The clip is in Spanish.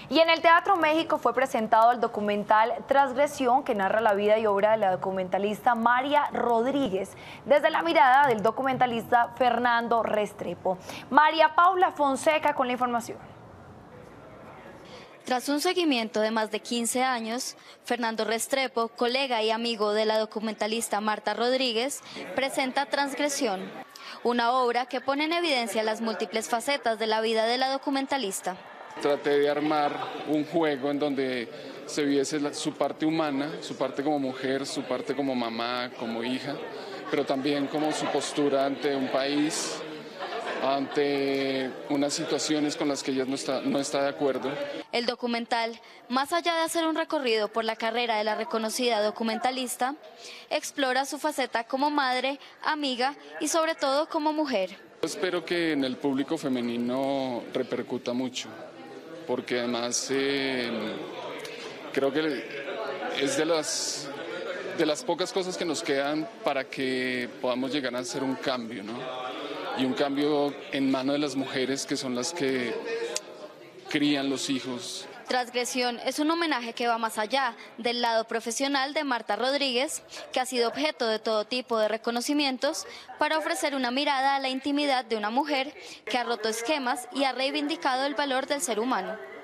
Y en el Teatro México fue presentado el documental Transgresión, que narra la vida y obra de la documentalista María Rodríguez, desde la mirada del documentalista Fernando Restrepo. María Paula Fonseca con la información. Tras un seguimiento de más de 15 años, Fernando Restrepo, colega y amigo de la documentalista Marta Rodríguez, presenta Transgresión, una obra que pone en evidencia las múltiples facetas de la vida de la documentalista. Traté de armar un juego en donde se viese su parte humana, su parte como mujer, su parte como mamá, como hija, pero también como su postura ante un país, ante unas situaciones con las que ella no está de acuerdo. El documental, más allá de hacer un recorrido por la carrera de la reconocida documentalista, explora su faceta como madre, amiga y sobre todo como mujer. Espero que en el público femenino repercuta mucho, porque además creo que es de las pocas cosas que nos quedan para que podamos llegar a hacer un cambio, ¿no? Y un cambio en manos de las mujeres, que son las que crían los hijos. Transgresión es un homenaje que va más allá del lado profesional de Marta Rodríguez, que ha sido objeto de todo tipo de reconocimientos, para ofrecer una mirada a la intimidad de una mujer que ha roto esquemas y ha reivindicado el valor del ser humano.